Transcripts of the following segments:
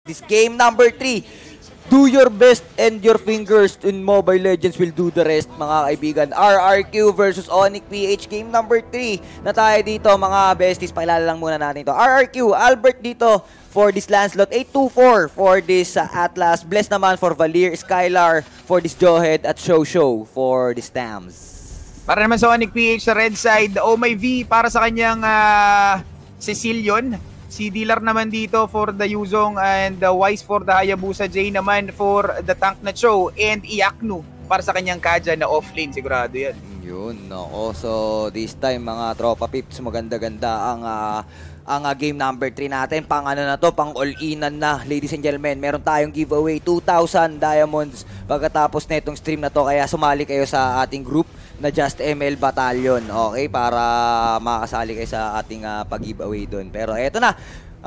Besties. Game number 3. Do your best and your fingers in Mobile Legends will do the rest, mga kaibigan. RRQ versus Onyx PH. Game number 3 na tayo dito, mga besties. Pakilala lang muna natin ito. RRQ, Albert dito for this Lancelot. 824 for this Atlas. Bless naman for Valir, Skylar for this Jawhead, at Show for this Tams. Para naman sa Onyx PH sa red side, Oh My V para sa kanyang Cecilion. Si Dealer naman dito for the Yuzong, and Wise for the Hayabusa. J naman for the tank na Cho, and Iaknu para sa kanyang Kaja na offlane. Sigurado yan. Yun, no. So this time, mga tropa pips, maganda-ganda ang game number 3 natin. Pang ano na to, pang all-inan na, ladies and gentlemen. Meron tayong giveaway 2,000 diamonds pagkatapos na itong stream na to. Kaya sumali kayo sa ating group na Just ML Battalion, okay? Para makasali kayo sa ating pag-giveaway doon. Pero eto na,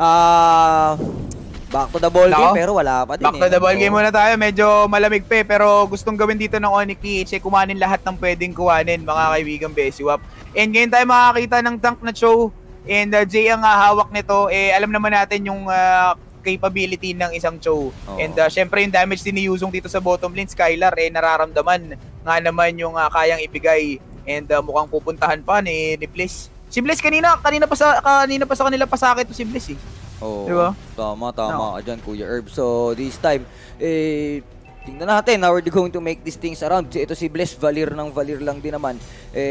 back to the ball game, pero wala pa din. Back to the ball game muna tayo. Medyo malamig pa pero gustong gawin dito ng Onyx PH, kumanin lahat ng pwedeng kuhanin, mga kaibigang Besiwap. And ngayon tayo makakita ng tank na Cho, and Jay ang hawak nito. Alam naman natin yung capability ng isang Cho. And syempre yung damage din ni Yuzong dito sa bottom lane, Skylar, nararamdaman nga naman yung kayang ibigay, and mukhang pupuntahan pa ni Bliss. Si Bliss kanina pa sa kanila pasakit to si Bliss Oo, diba? Tama ka dyan, Kuya Herb. So this time, tingnan natin how are they going to make these things around. Ito si Bliss, Valir lang din naman.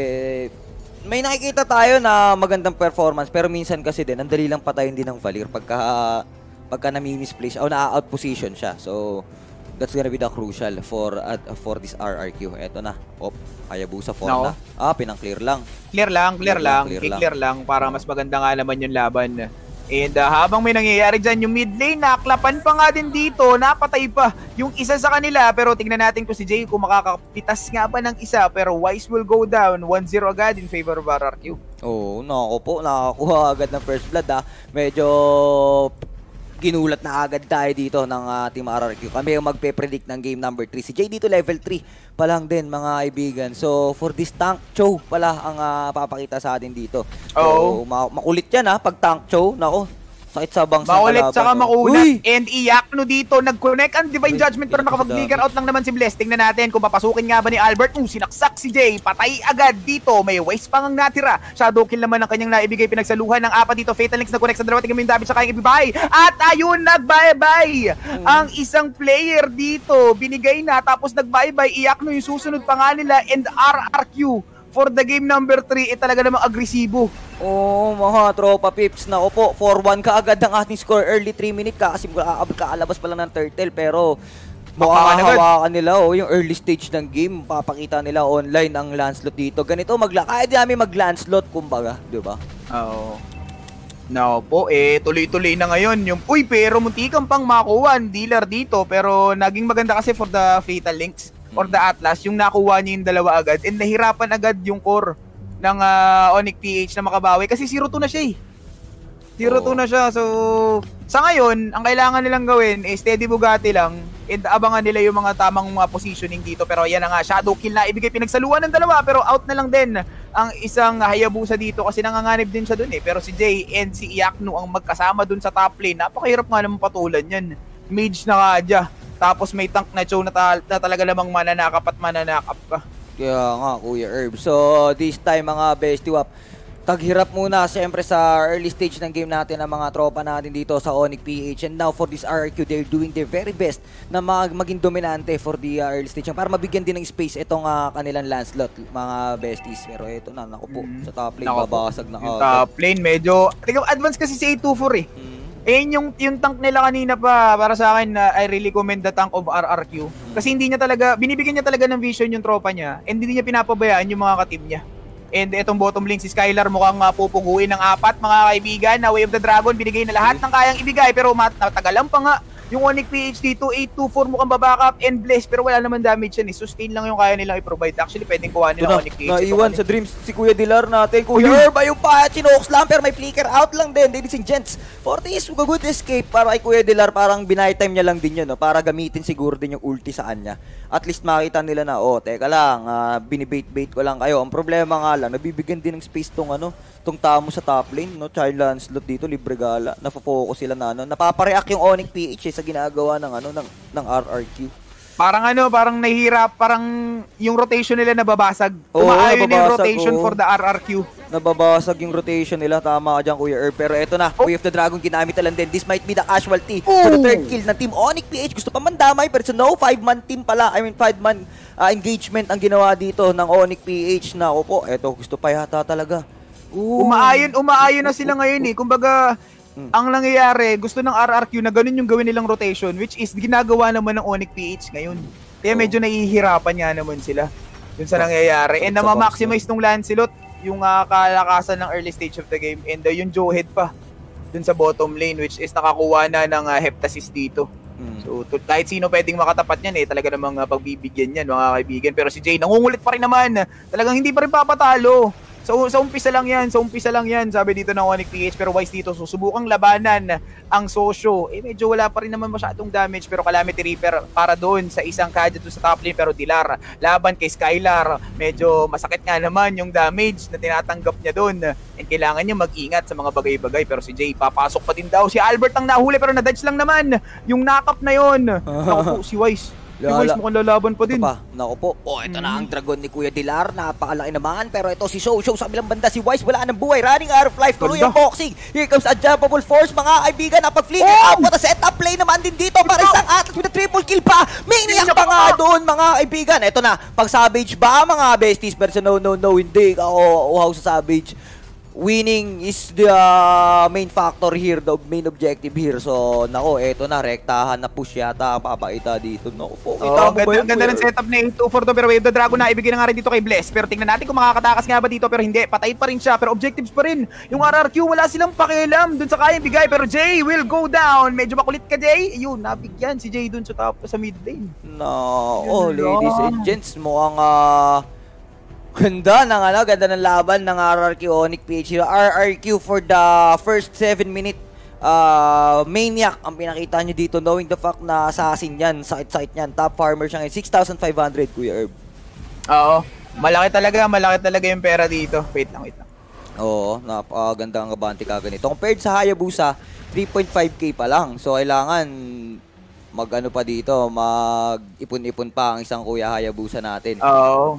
May nakikita tayo na magandang performance, pero minsan kasi din, ang dali lang patayin din ng Valir pagka nami-misplace o na-out position siya. So that's gonna be the crucial for this RRQ. Eto na. Hayabusa for na. Pinang-clear lang. Clear lang para mas maganda nga naman yung laban. And habang may nangyayari dyan, yung mid lane, naklapan pa nga din dito, napatay pa yung isa sa kanila. Pero tignan natin kung si Jay kung makakapitas nga ba ng isa. Pero Wise will go down, 1-0 agad in favor of RRQ. Nakakuha agad ng first blood Medyo ginulat na agad tayo dito ng Team RRQ. Kami yung magpe-predict ng game number 3. Si Jay dito level 3 pa lang din, mga kaibigan. So for this tank Cho pala ang papakita sa atin dito. So makulit yan pag tank Cho. Nako, sakit sa bangs na kalaban. Makulit saka makunat. And Iaknu dito, nag-connect ang Divine Judgment pero nakapag-flicker out lang naman si Bless. Tingnan natin kung papasukin nga ba ni Albert. Sinaksak si Jay, patay agad dito. May waste pang ang natira. Shadow kill naman ang kanyang naibigay. Pinagsaluhan ng apat dito. Fatal Links na-connect sa dalawa. Tingnan mo yung damage sa kanyang ibibay. At ayun, nag-bye-bye ang isang player dito. Binigay na, tapos nag-bye-bye. Iaknu yung susunod pa nga nila. And RRQ for the game number 3, talaga namang agresibo. Mga tropa pips, na 4-1 ka agad ang ating score. Early 3 minute ka kasi kaalabas pa lang ng turtle, pero makahawakan nila yung early stage ng game. Papakita nila online ang Lancelot dito. Ganito kaya di namin mag-Lancelot, kumbaga, di ba? Tuloy-tuloy na ngayon yung pero muntikan pang makuha ang Dealer dito, pero naging maganda kasi for the Fatal Links or the Atlas, yung nakuha niya yung dalawa agad, and nahirapan agad yung core ng Onyx PH na makabawi kasi 0-2 na siya 0-2 na siya. So sa ngayon, ang kailangan nilang gawin steady Bugatti lang, and abangan nila yung mga tamang positioning dito. Pero yan na nga, shadow kill na ibigay, pinagsaluhan ng dalawa, pero out na lang din ang isang Hayabusa dito kasi nanganganib din siya dun pero si Jay and si Iaknu ang magkasama dun sa top lane. Napakahirap nga naman patulan yan. Mage na Kaja, tapos may tank na Cho na talaga namang mananakap at mananakap ka. Kaya nga, Kuya Herb. So this time, mga Bestiwap, taghirap muna siyempre sa early stage ng game natin ang mga tropa natin dito sa Onyx PH. And now for this RRQ, they're doing their very best na maging dominante for the early stage para mabigyan din ng space itong kanilang Lancelot, mga besties. Pero ito na, naku po, sa top lane babasag na yung top lane medyo advance kasi si 824 yung tank nila kanina pa, para sa akin, I really commend the tank of RRQ. Kasi hindi niya talaga, binibigyan niya talaga ng vision yung tropa niya, and hindi niya pinapabayaan yung mga ka-team niya. And itong bottom lane, si Skylar mukhang pupuguin ng 4, mga kaibigan, na Way of the Dragon, binigay na lahat ng kayang ibigay, pero matagalan pa nga yung Onyx PH dito. 824 mukhang babackup and Bless, pero wala naman damage yan sustain lang yung kaya nilang i-provide. Actually, pwedeng kuha nila Onyx PH. Naiwan sa Dreams si Kuya Dilar natin. Kuya Herb, ayun pa, chinooks lang, pero may flicker out lang din, ladies and gents. Fortis, good escape para kay Kuya Dilar. Parang binay-time niya lang din yun, para gamitin siguro din yung ulti sa kanya. At least makita nila na, teka lang, binibait-bait ko lang kayo. Ang problema nga lang, nabibigyan din ng space tong tamo sa top lane, Child Lancelot dito, libre gala. Nafo-focus sila na, napapareact yung Onyx PH sa sa ginagawa ng ng RRQ. Parang nahihirap, parang yung rotation nila nababasag. Oo, Umaayon yung nababasag, rotation oo. for the RRQ. Nababasag yung rotation nila. Tama ka dyan, Kuya Herb. Pero eto na, Way of the Dragon ginamit na lang din. This might be the casualty for the third kill ng Team Onyx PH. Gusto pa man damay, pero so no, 5-man team pala. 5-man engagement ang ginawa dito ng Onyx PH na, opo, eto, gusto pa yata talaga. Umaayon na sila ngayon eh. Kumbaga, ang nangyayari, gusto ng RRQ na ganun yung gawin nilang rotation, which is ginagawa naman ng Onyx PH ngayon. Kaya medyo nahihirapan nga naman sila dun sa nangyayari. And na-maximize nung Lancelot yung kalakasan ng early stage of the game. And yung Joehead pa dun sa bottom lane, which is nakakuha na ng Heptasis dito. So kahit sino pwedeng makatapat niyan talaga namang pagbibigyan yan mga kaibigan. Pero si Jay nangungulit pa rin naman. Talagang hindi pa rin papatalo. Sa umpisa lang yan, sabi dito ng Onyx PH. Pero Wise dito, susubukang labanan ang Socio. Medyo wala pa rin naman masyadong damage. Pero Calamity Reaper para doon sa isang Kadja doon sa top lane. Pero Dilar, laban kay Skylar. Medyo masakit nga naman yung damage na tinatanggap niya doon. And kailangan niya mag-ingat sa mga bagay-bagay. Pero si Jay, papasok pa din daw. Si Albert ang nahuli pero na-dodge lang naman. Yung knock-up na yun. Naku po, si Wise. Si Wise mukhang lalaban pa din. Naku po. Ito na ang dragon ni Kuya Dilar. Napakalaki naman. Pero ito si Socio sa bilang banda. Si Wise wala ng buhay. Running out of life. Tuloy ang boxing. Here comes a jumpable force. Mga kaibigan. Napag-flicker out. What a setup play naman din dito. Para isang Atlas with a triple kill pa. Maniac pa nga doon mga kaibigan. Ito na. Pag Savage ba mga besties? Pero no. Hindi. Uhaw sa Savage. Winning is the main factor here, the main objective here. So, nako, eto na, rektahan na push yata ang papakita dito. Nako po, kita mo ba yun? Ganda ng setup na 8-2-4 to, pero Wave the Dragon na ibigay na nga rin dito kay Bless. Pero tingnan natin kung makakatakas nga ba dito, pero hindi. Patay pa rin siya, pero objectives pa rin. Yung RRQ, wala silang pakialam dun sa kayang bigay, pero Jay will go down. Medyo makulit ka, Jay. Ayun, nabigyan si Jay dun sa top, sa mid lane. No, ladies and gents, mukhang ganda ng laban ng RRQ Onyx PH. RRQ for the first 7 minute Maniac ang pinakita nyo dito, knowing the fact na assassin yan, sakit-sakit yan. Top farmer siya ngayon, 6,500 Kuya Herb. Oo, malaki talaga yung pera dito. Wait lang. Oo, napakaganda ang abante kaganito. Compared sa Hayabusa, 3.5k pa lang. So kailangan mag-ano pa dito, mag-ipon-ipon pa ang isang Kuya Hayabusa natin. Oo.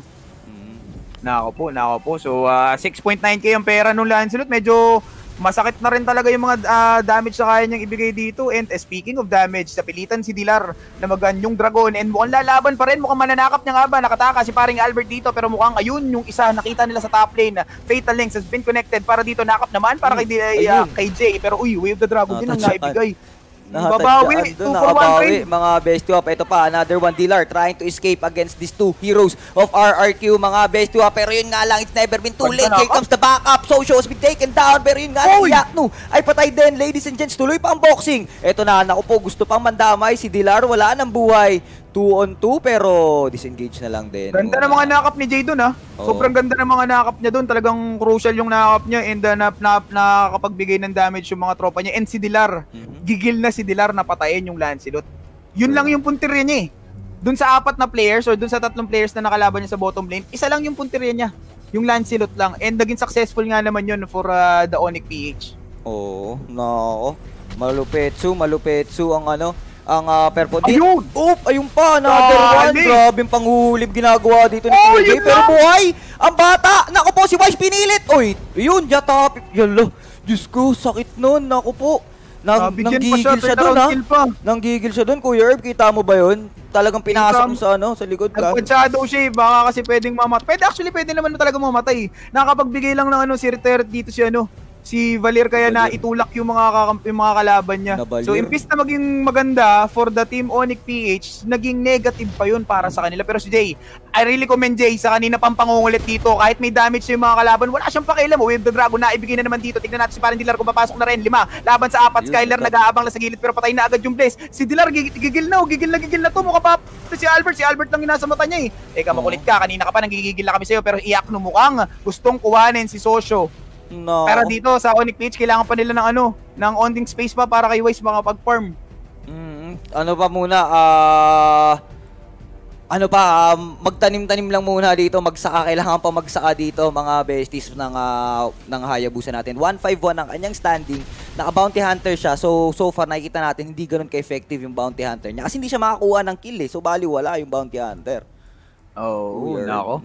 Nako po. So, 6.9k yung pera nung Lancelot. Medyo masakit na rin talaga yung mga damage na kaya niyang ibigay dito. And speaking of damage, napilitan si Dilar na magan yung Dragon. And mukhang lalaban pa rin. Mukhang mananakap niya nga ba. Nakataka si paring Albert dito. Pero mukhang ayun yung isa nakita nila sa top lane. Fatal Links has been connected para dito. Nakap naman para kay Jay. Pero Wave the Dragon din ang naibigay. Babawi, 2 for 1 trade. Mga bestie up. Ito pa, another one. Dilar trying to escape against these two heroes of RRQ, mga bestie up. Pero yun nga lang, it's never been too late. Here comes the backup. Socio has been taken down. Pero yun nga lang, Yaknu ay patay din. Ladies and gents, tuloy pa ang boxing. Ito na, naku po, gusto pang mandamay. Si Dilar wala ng buhay. 2-on-2 pero disengage na lang din. Ganda ng mga nakap ni Jay dun Sobrang ganda ng mga nakap niya dun. Talagang crucial yung nakap niya and nakakapagbigay ng damage yung mga tropa niya. And si Dilar, gigil na si Dilar na patayin yung Lancelot. Yun lang yung puntirya niya Dun sa 4 na players or dun sa 3 players na nakalaban niya sa bottom lane, isa lang yung puntirya niya. Yung Lancelot lang. And naging successful nga naman yun for the Onyx PH. Oo, nako. Malupetsu ang perpo. Ayun pa, another one. Grabe yung panghulib ginagawa dito ni KJ. Pero buhay, ang bata. Naku po, si Wise pinilit. Yun, yata. Yalo, Diyos ko, sakit nun. Naku po. Nanggigil siya dun, Nanggigil siya dun, Kuya Herb. Kita mo ba yun? Talagang pinasok mo sa likod ka. Nagpa-shadow siya baka kasi pwedeng mamatay. Pwede naman talaga mamatay. Nakapagbigay lang ng si retire dito si Valir kaya na itulak yung mga kalaban niya. So imbis na maging maganda for the team Onyx PH, naging negative pa yun para sa kanila. Pero si Jay, I really commend Jay sa kanina pang pangungulit dito. Kahit may damage yung mga kalaban, wala siyang pakialam. Wave the Dragon na ibigay na naman dito. Tignan natin si parang Dilar kung papasok na rin. 5 laban sa 4. Skylar nag-aabang lang sa gilid pero patay na agad yung Blaze. Si Dilar gigil na to. Mukha pa si Albert lang yung nasa mata niya Teka, makulit ka. Kanina ka pa nanggigigil na kami sa'yo pero iyak no mukhang gustong kuhanin si Socio. No. Pero dito sa Onyx PH, kailangan pa nila ng onting space pa para kay Wise makapag-farm. Ano pa muna, Ano pa, magtanim-tanim lang muna dito, magsaka, kailangan pa magsaka dito mga besties ng Hayabusa natin. 151 ang kanyang standing, naka-bounty hunter siya, so far nakikita natin hindi ganun ka-effective yung bounty hunter niya kasi hindi siya makakuha ng kill so bali wala yung bounty hunter. Oh,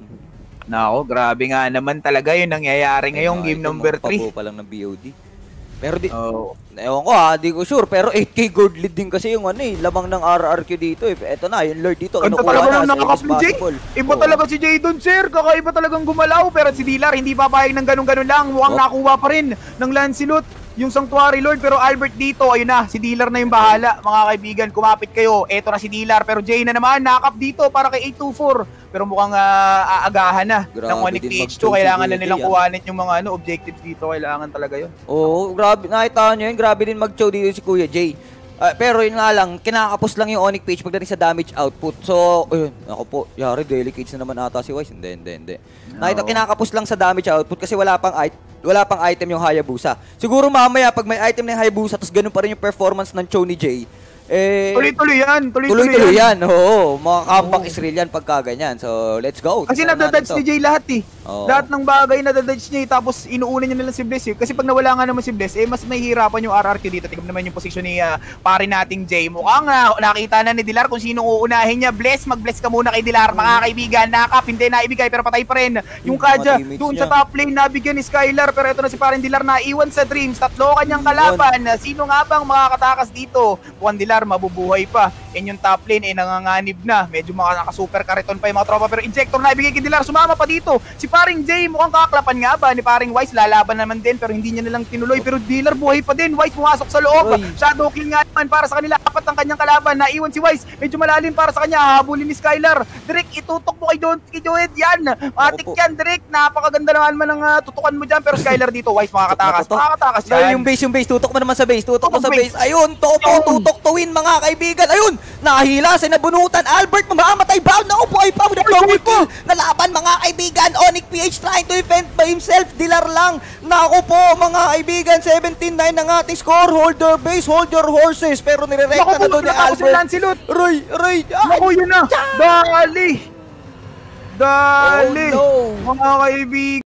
nako, grabe nga naman talaga yung nangyayari ngayong game number 3. Pa lang ng BOD. Pero ewan ko di ko sure, pero 8k gold lead din kasi yung lamang ng RRQ dito Eto na, yung Lord dito, Ganda talaga ng nakakapin, Jay. Iba talaga si Jay dun, sir. Kakaiba talagang gumalaw. Pero si Dilar, hindi papayag ng ganun-ganun lang. Mukhang nakuha pa rin ng Lancelot, yung Sanctuary Lord. Pero Albert dito, ayun na, si Dilar na yung bahala. Mga kaibigan, kumapit kayo. Eto na si Dilar. Pero Jay na naman, nakap dito para kay 824. Pero mukhang aagahan na ng Onyx PH2. Kailangan na nilang kuhanin yung mga objectives dito. Kailangan talaga yun. Oo, grabe. Nakita nyo yun. Grabe din mag-chow dito si Kuya Jay. Pero yun nga lang, kinakapos lang yung Onyx PH pagdating sa damage output. So, ayun, ako po, yari, delicates na naman ata si Wise. Hindi. Nakita, kinakapos lang sa damage output kasi wala pang item yung Hayabusa. Siguro mamaya, pag may item na yung Hayabusa, tapos ganun pa rin yung performance ng Chow ni Jay, tuloy-tuloy yan. Oo, mga comeback is real yan pagka ganyan. So, let's go. Kasi nadadodge ni Jay lahat Lahat ng bagay nadadodge niya tapos inuuna niya nila si Bless Kasi pag nawala nga naman si Bless, mas may hirapan yung RRQ dito. Tingnan naman yung position ni pare nating Jay. Mukhang nakita na ni Dilar kung sino uunahin niya. Mag-bless ka muna kay Dilar. Mga kaibigan, nakap, hindi naibigay pero patay pa rin. Yung Kaja, doon sa top lane, nabigyan ni Skylar. Pero ito na si pareng Dilar, naiwan sa Dreams. 3 kanyang kalaban. Sino nga bang makakatakas dito? Juan Dilar, mabubuhay pa. And yung top lane nanganganib na. Medyo nakasuper kariton pa yung mga tropa. Pero injector na ibigay kay Dilar. Sumama pa dito. Si paring Jay, mukhang kakaklapan nga ba ni paring Wise? Lalaban naman din pero hindi niya nilang tinuloy. Pero Dilar buhay pa din. Wise pumasok sa loob. Shadow kill nga naman para sa kanila. Apat ang kanyang kalaban. Naiwan si Wise. Medyo malalim para sa kanya. Habulin ni Skylar. Direk, itutok mo kay Joed yan. Matik yan, Direk. Napakaganda naman ng tutukan mo dyan. Pero Skylar dito, Wise makakatakas. Makakatakas yan. Yung base. Tutok mo naman sa base. Tutok mo sa base. Ayun, tutok to win mga kaibigan. Ayun, nahila sa nabunutan. Albert, mamamatay. Bound na upo ay pa. Double kill. Nalaban mga kaibigan. Onyx PH trying to defend by himself. Dilar lang. Naku po mga kaibigan. 17-9 ang ating score. Hold your base, hold your horses. Pero nirerekta na doon ni Albert. Roy. Naku, yun na. Dali. Mga kaibigan.